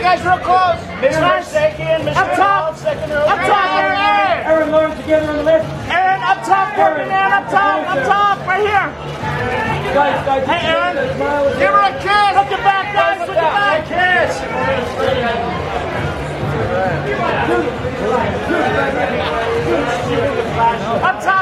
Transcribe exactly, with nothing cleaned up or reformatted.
guys real close. Mister Nice. Second, Mister Up top. Second row. Up top, Aaron. Aaron, Lauren, together on the left. Aaron, up top, Aaron, man, up top, up top, right here. Guys, guys, Hey, Aaron, smile. give her a kiss. Look it back, guys, look it back. Kiss. Up top.